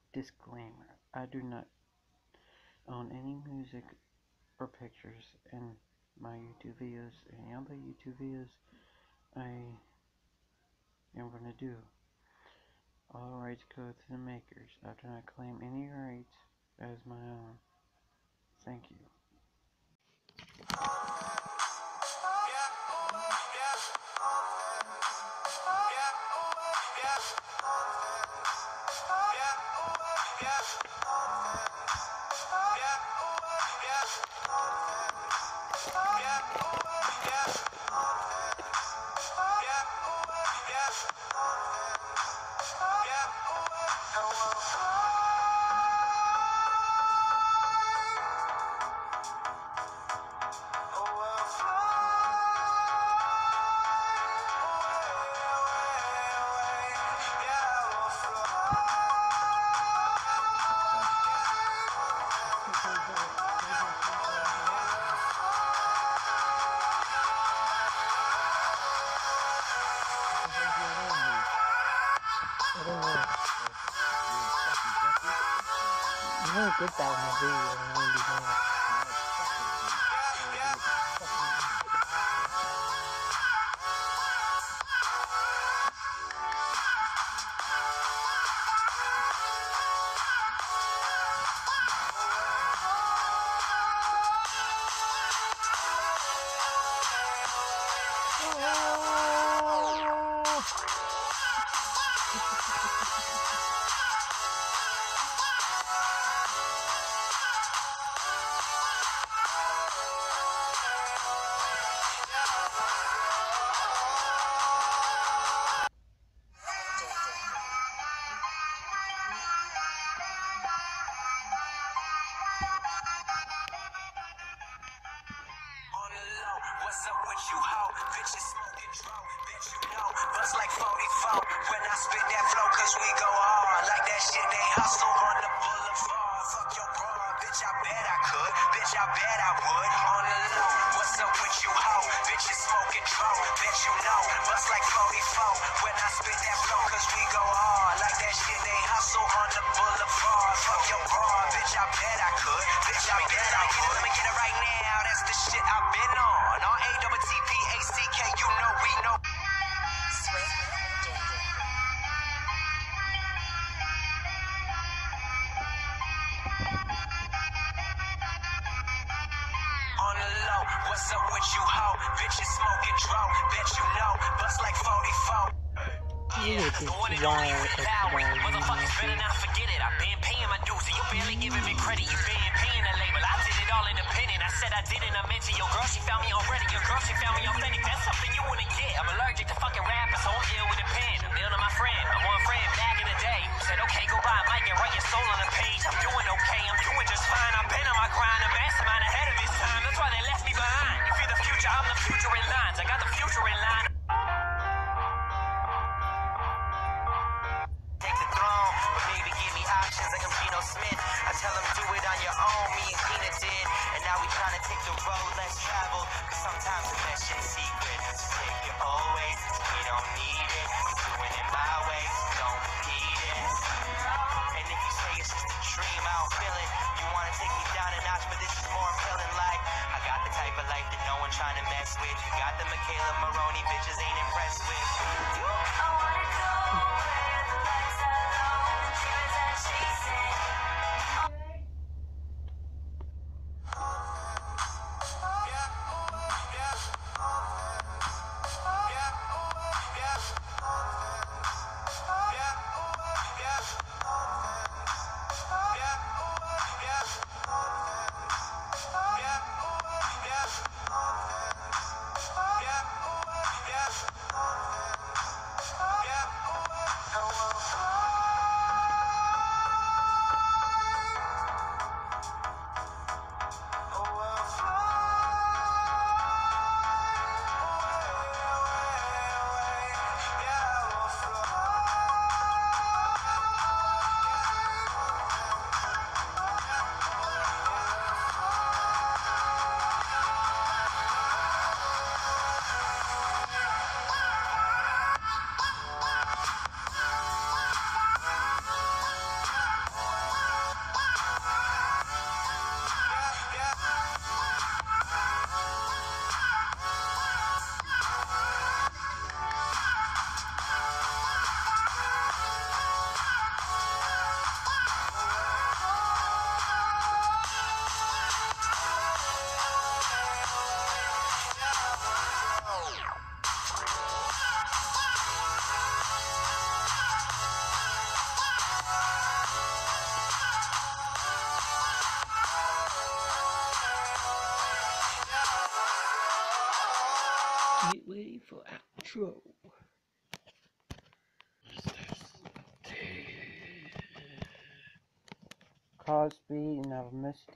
Disclaimer: I do not own any music or pictures in my YouTube videos. Any other YouTube videos I am going to do. All rights go to the makers. I do not claim any rights as my own. Thank you. You know good that in the video and really bad. What's up with you, hoe? Bitches smoking dro, bitch, you know. Bust like 44 when I spit that flow, cause we go hard. Like that shit, they hustle on the boulevard. Fuck your bra, bitch, I bet I could. Bitch, I bet I would. On the low, what's up with you, hoe? Bitches smoking dro, bitch, you know. Bust like 44 when I spit that flow, cause we go hard. Like that shit, they hustle on the boulevard. Fuck your bra, bitch, I bet I could. Bitch, I bet I would. Let me get it right now, that's the shit I've been on. R-A-T-T-P-A-C-K, you know we know. On the low, what's up with you, hoe? Bitches smoking dro, bet you know. Bust like 44. Yeah, the one and only Red Lowry. Motherfuckers better not forget it. I've been paying my dues, and you barely giving me credit. You been paying the label. I did it all independent. I said I did it. I meant to your girl. She found me on Reddit. Your girl, she found me authentic. That's something you wouldn't get. I'm allergic to fucking rappers, so I'm ill with a pen. I'm ill to my friend. My one friend back in the day said, okay, go buy a mic and write your soul on the page. I'm doing okay. I'm doing just fine. I've been on my grind. A mastermind ahead of his time. That's why they left me behind. If you're the future, I'm the future in lines. I got the future in line. Smith. I tell him do it on your own, me and Tina did. And now we trying to take the road less traveled, cause sometimes the best shit's secret. So take your old ways, we don't need it. I'm doing it my way. intro. Cosby and have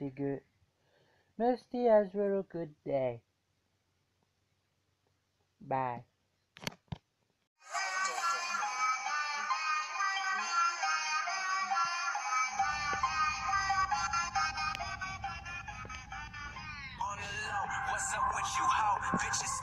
Misty has a real good day. Bye. What's up with you, hoe? Bitches